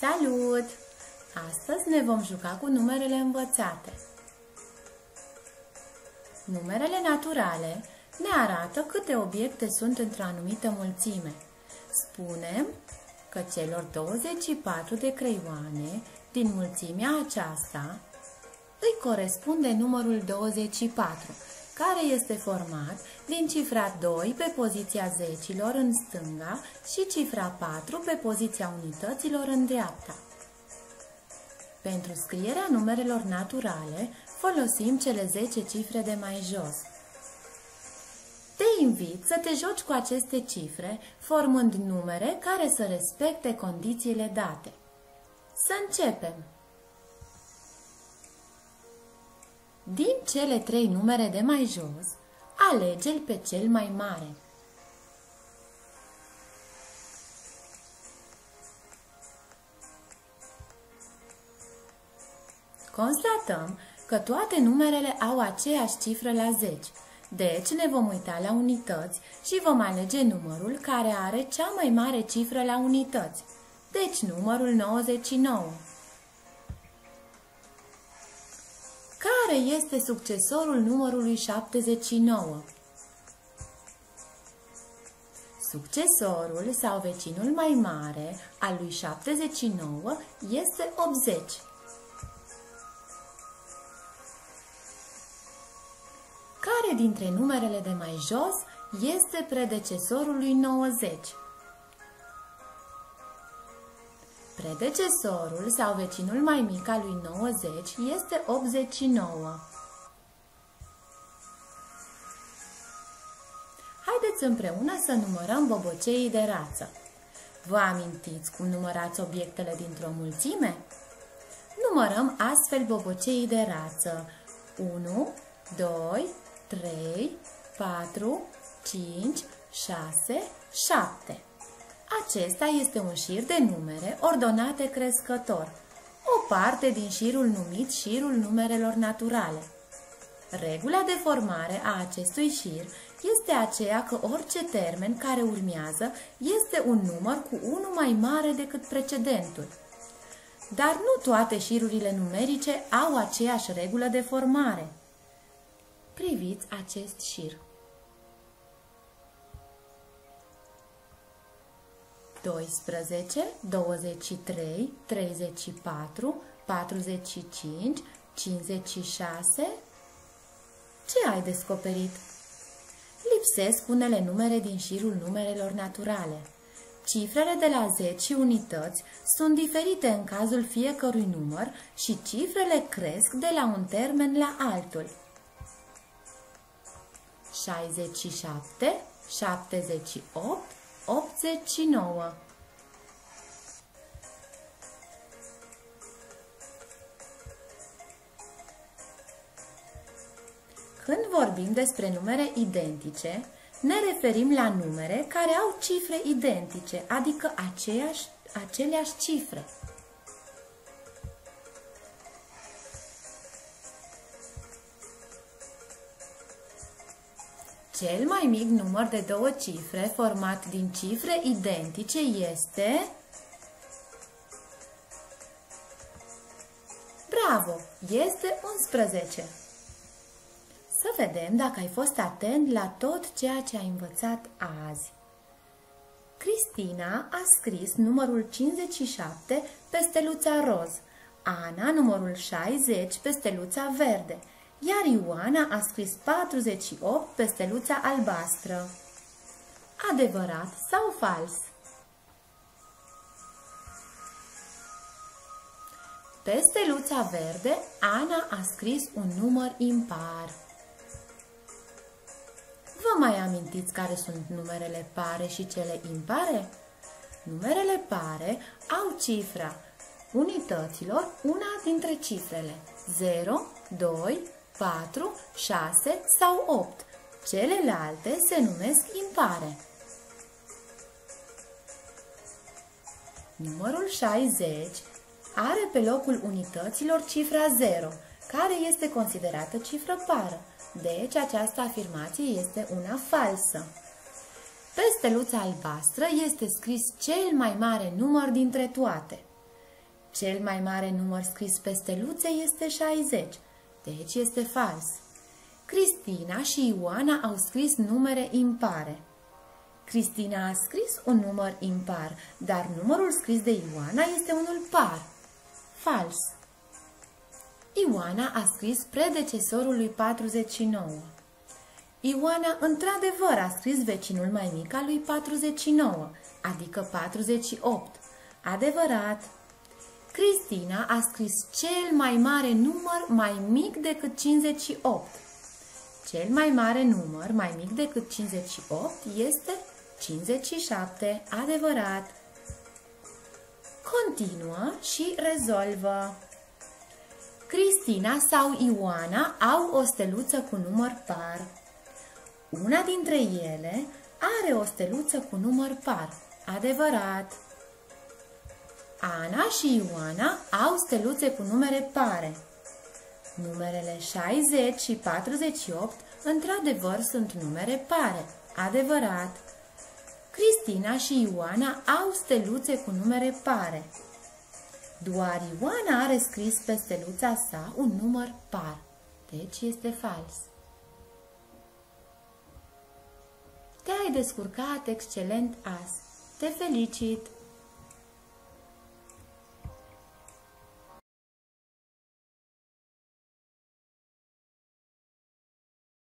Salut! Astăzi ne vom juca cu numerele învățate. Numerele naturale ne arată câte obiecte sunt într-o anumită mulțime. Spunem că celor 24 de creioane din mulțimea aceasta îi corespunde numărul 24, care este format din cifra 2 pe poziția zecilor în stânga și cifra 4 pe poziția unităților în dreapta. Pentru scrierea numerelor naturale folosim cele 10 cifre de mai jos. Te invit să te joci cu aceste cifre, formând numere care să respecte condițiile date. Să începem! Din cele 3 numere de mai jos, alege-l pe cel mai mare. Constatăm că toate numerele au aceeași cifră la 10, deci ne vom uita la unități și vom alege numărul care are cea mai mare cifră la unități, deci numărul 99. Care este succesorul numărului 79? Succesorul sau vecinul mai mare al lui 79 este 80. Care dintre numerele de mai jos este predecesorul lui 90? Predecesorul sau vecinul mai mic al lui 90 este 89. Haideți împreună să numărăm boboceii de rață. Vă amintiți cum numărați obiectele dintr-o mulțime? Numărăm astfel boboceii de rață. 1, 2, 3, 4, 5, 6, 7. Acesta este un șir de numere ordonate crescător, o parte din șirul numit șirul numerelor naturale. Regula de formare a acestui șir este aceea că orice termen care urmează este un număr cu 1 mai mare decât precedentul. Dar nu toate șirurile numerice au aceeași regulă de formare. Priviți acest șir. 12, 23, 34, 45, 56. Ce ai descoperit? Lipsesc unele numere din șirul numerelor naturale. Cifrele de la 10 unități sunt diferite în cazul fiecărui număr și cifrele cresc de la un termen la altul. 67, 78, 89. Când vorbim despre numere identice, ne referim la numere care au cifre identice, adică aceleași cifre. Cel mai mic număr de 2 cifre format din cifre identice este... Bravo! Este 11. Să vedem dacă ai fost atent la tot ceea ce ai învățat azi. Cristina a scris numărul 57 pe steluța roz, Ana numărul 60 pe steluța verde, iar Ioana a scris 48 pe steluța albastră. Adevărat sau fals? Pe steluța verde, Ana a scris un număr impar. Vă mai amintiți care sunt numerele pare și cele impare? Numerele pare au cifra unităților, una dintre cifrele 0, 2, 4, 6 sau 8. Celelalte se numesc impare. Numărul 60 are pe locul unităților cifra 0, care este considerată cifră pară. Deci această afirmație este una falsă. Pe steluța albastră este scris cel mai mare număr dintre toate. Cel mai mare număr scris pe steluțe este 60, deci este fals. Cristina și Ioana au scris numere impare. Cristina a scris un număr impar, dar numărul scris de Ioana este unul par. Fals. Ioana a scris predecesorul lui 49. Ioana într-adevăr a scris vecinul mai mic al lui 49, adică 48. Adevărat. Cristina a scris cel mai mare număr mai mic decât 58. Cel mai mare număr mai mic decât 58 este 57. Adevărat. Continuă și rezolvă. Cristina sau Ioana au o steluță cu număr par. Una dintre ele are o steluță cu număr par. Adevărat. Ana și Ioana au steluțe cu numere pare. Numerele 60 și 48 într-adevăr sunt numere pare. Adevărat. Cristina și Ioana au steluțe cu numere pare. Doar Ioana are scris pe steluța sa un număr par. Deci este fals. Te-ai descurcat excelent azi. Te felicit!